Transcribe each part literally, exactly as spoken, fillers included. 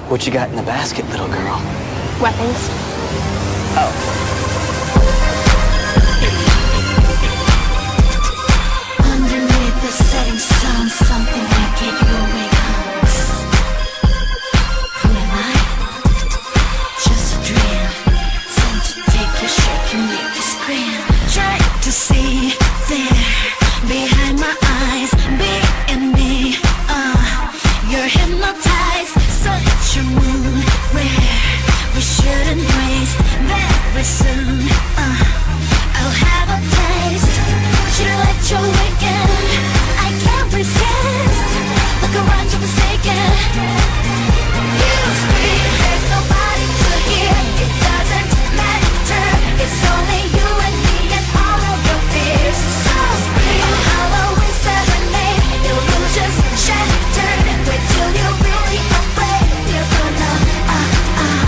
What you got in the basket, little girl? Weapons. Oh. Underneath the setting sun, something that gave you away comes. Who am I? Just a dream. Sent to take you, shake you, make you scream. Try to see there behind my eyes, being me. Uh, you're hypnotized, so hit your moon where we shouldn't waste. Very soon, uh, I'll have a taste. Should I let you awaken? I can't resist. Look around, you're forsaken. You scream, there's nobody to hear. It doesn't matter. It's only you and me and all of your fears. So scream, a Halloween serenade. Illusions shattered. Wait till you're really afraid. You're gonna uh uh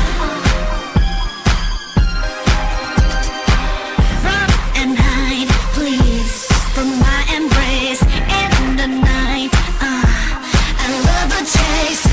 run and hide, please, from my embrace in the night. Uh, I love the chase.